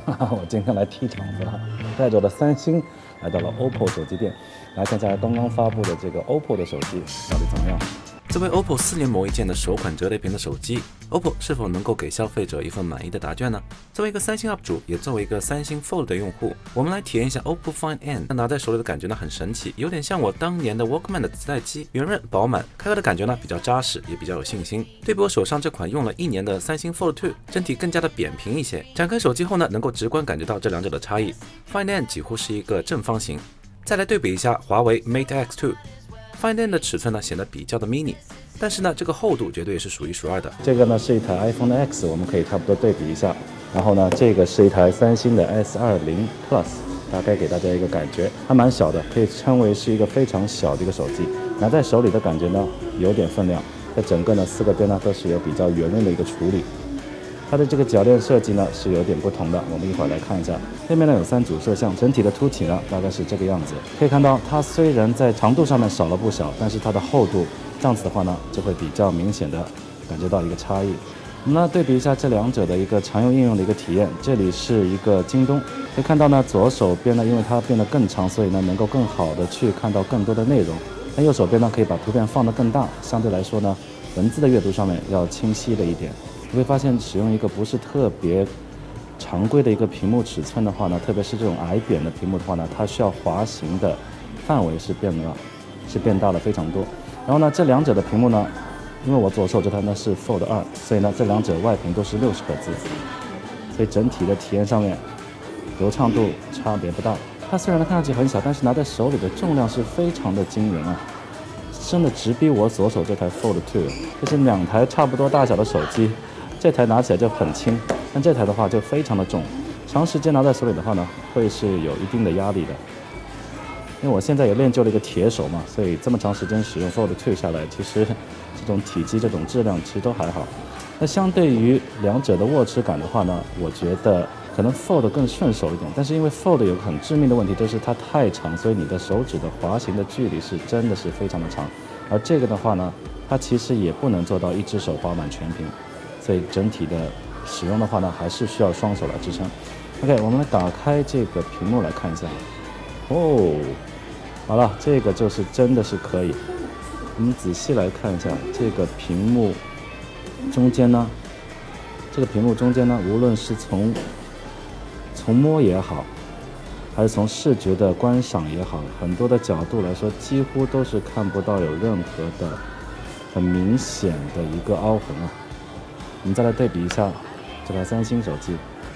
我今天来踢场子了，带着我的三星来到了 OPPO 手机店，来看一下刚刚发布的这个 OPPO 的手机到底怎么样。 作为 OPPO 4年磨一剑的首款折叠屏的手机 ，OPPO 是否能够给消费者一份满意的答卷呢？作为一个三星 UP 主，也作为一个三星 Fold 的用户，我们来体验一下 OPPO Find N。那拿在手里的感觉呢，很神奇，有点像我当年的 Walkman 的磁带机，圆润饱满，开合的感觉呢比较扎实，也比较有信心。对比我手上这款用了1年的三星 Fold 2，整体更加的扁平一些。展开手机后呢，能够直观感觉到这两者的差异。Find N 几乎是一个正方形。再来对比一下华为 Mate X2。Find N 的尺寸呢显得比较的 mini， 但是呢这个厚度绝对也是数一数二的。 这个呢是一台 iPhone X， 我们可以差不多对比一下。然后呢，这个是一台三星的 S20 Plus， 大概给大家一个感觉，还蛮小的，可以称为是一个非常小的一个手机。拿在手里的感觉呢有点分量，在整个呢4个边呢都是有比较圆润的一个处理。它的这个铰链设计呢是有点不同的，我们一会儿来看一下。背面呢有3组摄像，整体的凸起呢大概是这个样子。可以看到它虽然在长度上面少了不少，但是它的厚度这样子的话呢，就会比较明显的感觉到一个差异。我们来对比一下这两者的一个常用应用的一个体验。这里是一个京东，可以看到呢左手边呢，因为它变得更长，所以呢能够更好的去看到更多的内容。那右手边呢可以把图片放得更大，相对来说呢文字的阅读上面要清晰了一点。你会发现使用一个不是特别常规的一个屏幕尺寸的话呢，特别是这种矮扁的屏幕的话呢，它需要滑行的范围是变大了非常多。然后呢，这两者的屏幕呢，因为我左手这台呢是 Fold 2，所以呢这两者外屏都是60赫兹，所以整体的体验上面流畅度差别不大。它虽然看上去很小，但是拿在手里的重量是非常的惊人啊，真的直逼我左手这台 Fold 2，这是2台差不多大小的手机。这台拿起来就很轻，但这台的话就非常的重，长时间拿在手里的话呢，会是有一定的压力的。因为我现在也练就了一个铁手嘛，所以这么长时间使用 Fold 2下来，其实这种体积、这种质量其实都还好。那相对于两者的握持感的话呢，我觉得可能 Fold 更顺手一点，但是因为 Fold 有个很致命的问题，就是它太长，所以你的手指的滑行的距离是真的是非常的长。而这个的话呢，它其实也不能做到一只手滑满全屏。所以整体的使用的话呢，还是需要双手来支撑。OK， 我们来打开这个屏幕来看一下。哦，好了，这个就是真的是可以。我们仔细来看一下这个屏幕中间呢，无论是从摸也好，还是从视觉的观赏也好，很多的角度来说，几乎都是看不到有任何的很明显的一个凹痕啊。我们再来对比一下这台三星手机，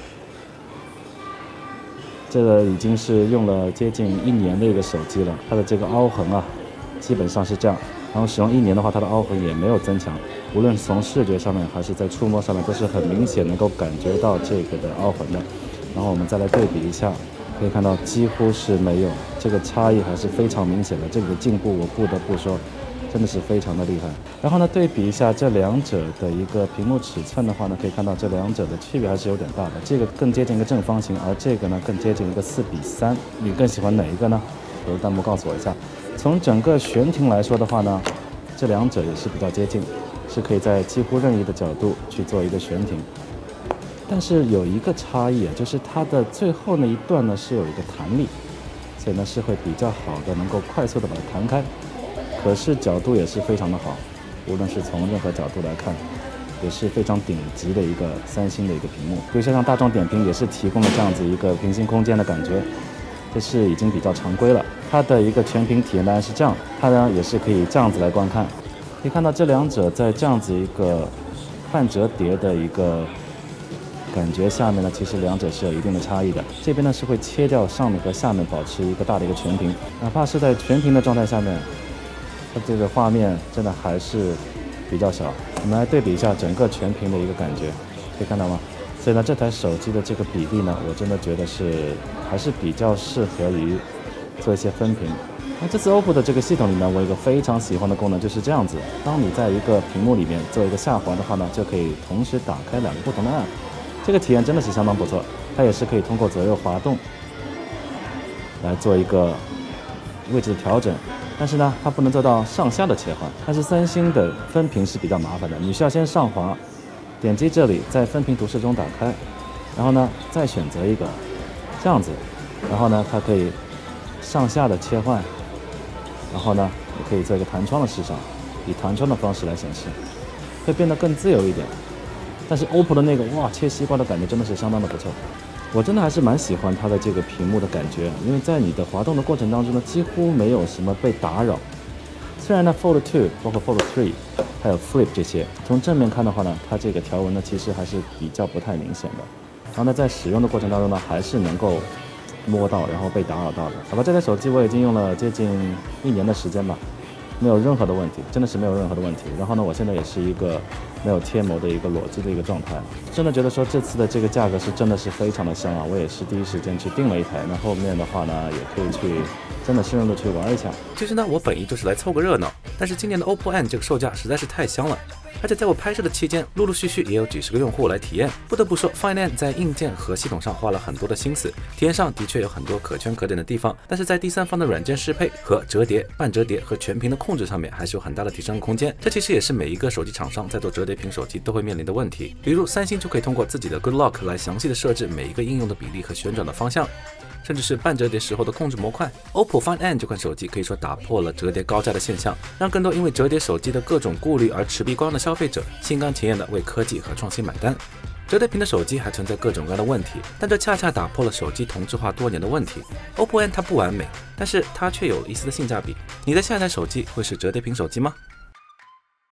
这个已经是用了接近1年的一个手机了，它的这个凹痕啊，基本上是这样。然后使用1年的话，它的凹痕也没有增强，无论从视觉上面还是在触摸上面，都是很明显能够感觉到这个的凹痕的。然后我们再来对比一下，可以看到几乎是没有，这个差异还是非常明显的。这里的进步我不得不说，真的是非常的厉害。然后呢，对比一下这两者的一个屏幕尺寸的话呢，可以看到这两者的区别还是有点大的。这个更接近一个正方形，而这个呢更接近一个4:3。你更喜欢哪一个呢？留弹幕告诉我一下。从整个悬停来说的话呢，这两者也是比较接近，是可以在几乎任意的角度去做一个悬停。但是有一个差异啊，就是它的最后那一段呢是有一个弹力，所以呢是会比较好的能够快速的把它弹开。可是角度也是非常的好，无论是从任何角度来看，也是非常顶级的一个三星的一个屏幕。比如说像大众点评也是提供了这样子一个平行空间的感觉，这是已经比较常规了。它的一个全屏体验当然是这样，它呢也是可以这样子来观看。可以看到这两者在这样子一个半折叠的一个感觉下面呢，其实两者是有一定的差异的。这边呢是会切掉上面和下面，保持一个大的一个全屏，哪怕是在全屏的状态下面，它这个画面真的还是比较小。我们来对比一下整个全屏的一个感觉，可以看到吗？所以呢，这台手机的这个比例呢，我真的觉得是还是比较适合于做一些分屏。那这次 OPPO 的这个系统里呢，我有一个非常喜欢的功能就是这样子：当你在一个屏幕里面做一个下滑的话呢，就可以同时打开2个不同的 app， 这个体验真的是相当不错。它也是可以通过左右滑动来做一个位置的调整。但是呢，它不能做到上下的切换。但是三星的分屏是比较麻烦的，你需要先上滑，点击这里，在分屏图示中打开， 然后呢再选择一个这样子，然后呢它可以上下的切换，然后呢也可以做一个弹窗的视上，以弹窗的方式来显示，会变得更自由一点。但是 OPPO 的那个切西瓜的感觉真的是相当的不错，我真的还是蛮喜欢它的这个屏幕的感觉，因为在你的滑动的过程当中呢，几乎没有什么被打扰。虽然呢 Fold 2包括 Fold 3还有 Flip 这些，从正面看的话呢，它这个条纹呢其实还是比较不太明显的，然后呢在使用的过程当中呢，还是能够摸到然后被打扰到的。好吧，这台手机我已经用了接近1年的时间吧，没有任何的问题，真的是没有任何的问题。然后呢，我现在也是一个没有贴膜的一个裸机的一个状态，真的觉得说这次的这个价格是真的是非常的香啊！我也是第一时间去订了一台，那后面的话呢，也可以去真的深入的去玩一下。 其实呢，我本意就是来凑个热闹，但是今年的 OPPO N 这个售价实在是太香了。而且在我拍摄的期间，陆陆续续也有几十个用户来体验。不得不说 ，Find N 在硬件和系统上花了很多的心思，体验上的确有很多可圈可点的地方，但是在第三方的软件适配和折叠、半折叠和全屏的控制上面，还是有很大的提升空间。这其实也是每一个手机厂商在做折叠屏手机都会面临的问题。比如三星就可以通过自己的 Good Lock 来详细的设置每一个应用的比例和旋转的方向，甚至是半折叠时候的控制模块。OPPO Find N 这款手机可以说打破了折叠高价的现象，让更多因为折叠手机的各种顾虑而持币观望的消费者心甘情愿地为科技和创新买单。折叠屏的手机还存在各种各样的问题，但这恰恰打破了手机同质化多年的问题。OPPO N 它不完美，但是它却有一丝的性价比。你的下一台手机会是折叠屏手机吗？